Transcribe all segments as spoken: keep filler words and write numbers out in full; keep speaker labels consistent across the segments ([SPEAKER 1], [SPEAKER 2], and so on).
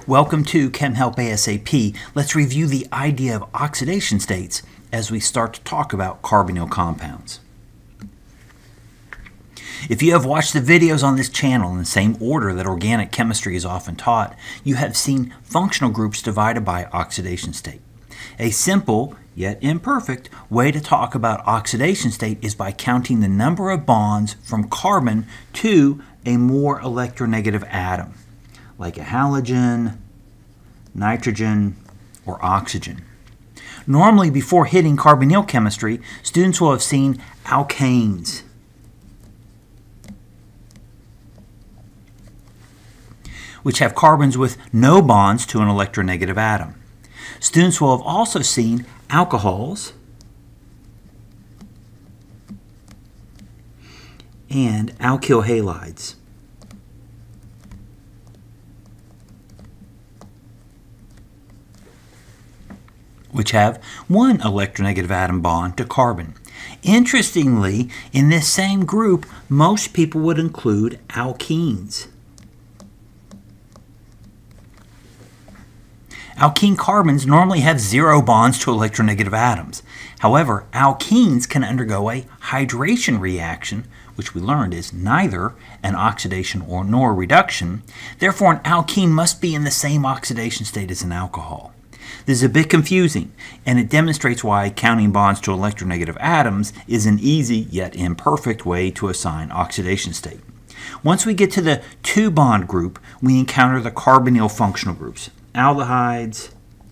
[SPEAKER 1] Welcome to Chem Help ASAP. Let's review the idea of oxidation states as we start to talk about carbonyl compounds. If you have watched the videos on this channel in the same order that organic chemistry is often taught, you have seen functional groups divided by oxidation state. A simple, yet imperfect, way to talk about oxidation state is by counting the number of bonds from carbon to a more electronegative atom, like a halogen, nitrogen, or oxygen. Normally, before hitting carbonyl chemistry, students will have seen alkanes, which have carbons with no bonds to an electronegative atom. Students will have also seen alcohols and alkyl halides. Which have one electronegative atom bond to carbon. Interestingly, in this same group, most people would include alkenes. Alkene carbons normally have zero bonds to electronegative atoms. However, alkenes can undergo a hydration reaction, which we learned is neither an oxidation or nor reduction. Therefore, an alkene must be in the same oxidation state as an alcohol. This is a bit confusing, and it demonstrates why counting bonds to electronegative atoms is an easy yet imperfect way to assign oxidation state. Once we get to the two-bond group, we encounter the carbonyl functional groups, aldehydes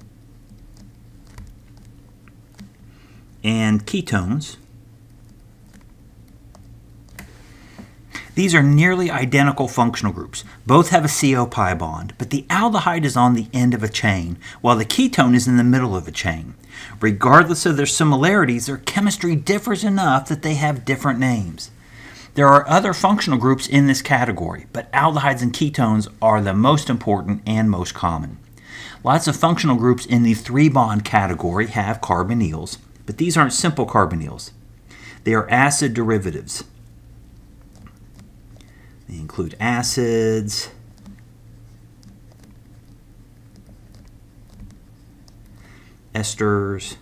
[SPEAKER 1] and ketones. These are nearly identical functional groups. Both have a C O pi bond, but the aldehyde is on the end of a chain, while the ketone is in the middle of a chain. Regardless of their similarities, their chemistry differs enough that they have different names. There are other functional groups in this category, but aldehydes and ketones are the most important and most common. Lots of functional groups in the three-bond category have carbonyls, but these aren't simple carbonyls. They are acid derivatives. They include acids, esters,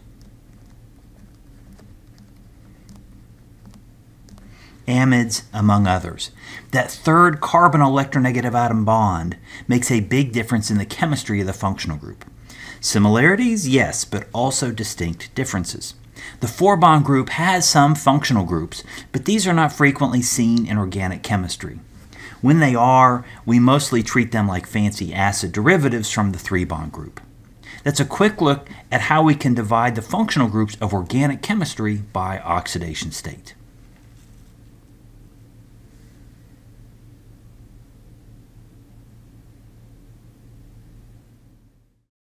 [SPEAKER 1] amides, among others. That third carbon electronegative atom bond makes a big difference in the chemistry of the functional group. Similarities, yes, but also distinct differences. The four-bond group has some functional groups, but these are not frequently seen in organic chemistry. When they are, we mostly treat them like fancy acid derivatives from the three-bond group. That's a quick look at how we can divide the functional groups of organic chemistry by oxidation state.